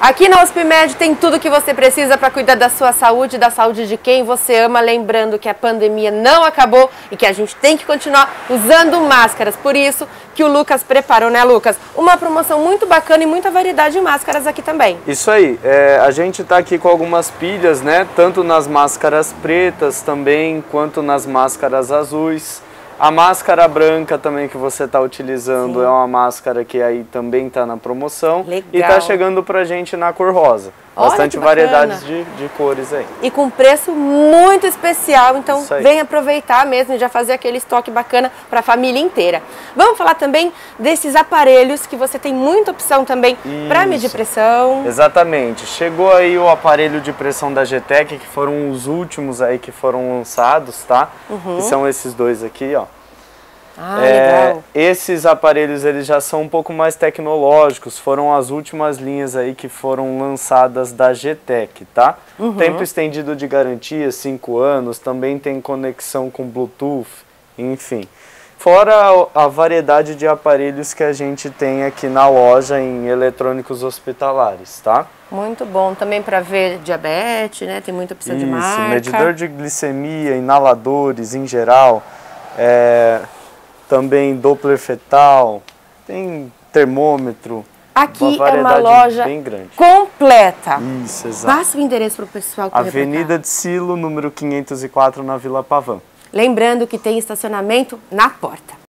Aqui na Hospimed tem tudo que você precisa para cuidar da sua saúde, da saúde de quem você ama. Lembrando que a pandemia não acabou e que a gente tem que continuar usando máscaras. Por isso que o Lucas preparou, né, Lucas? Uma promoção muito bacana e muita variedade de máscaras aqui também. Isso aí. A gente está aqui com algumas pilhas, né? Tanto nas máscaras pretas também, quanto nas máscaras azuis. A máscara branca também que você está utilizando é uma máscara que aí também está na promoção. Legal. E está chegando pra gente na cor rosa. Olha, bastante variedades de cores aí. E com preço muito especial, então vem aproveitar mesmo e já fazer aquele estoque bacana para a família inteira. Vamos falar também desses aparelhos que você tem muita opção também para medir pressão. Exatamente. Chegou aí o aparelho de pressão da GTEC, que foram os últimos aí que foram lançados, tá? Que são esses dois aqui, ó. Legal. Esses aparelhos eles já são um pouco mais tecnológicos, foram as últimas linhas aí que foram lançadas da GTEC, tá? Tempo estendido de garantia, 5 anos, também tem conexão com Bluetooth, enfim. Fora a variedade de aparelhos que a gente tem aqui na loja em eletrônicos hospitalares, tá? Muito bom, também para ver diabetes, né? Tem muita opção de marca. Medidor de glicemia, inaladores em geral, também Doppler fetal, tem termômetro. Aqui é uma loja bem grande, completa. Isso, exato. Passa o endereço para o pessoal que Avenida de Silo, número 504, na Vila Pavão. Lembrando que tem estacionamento na porta.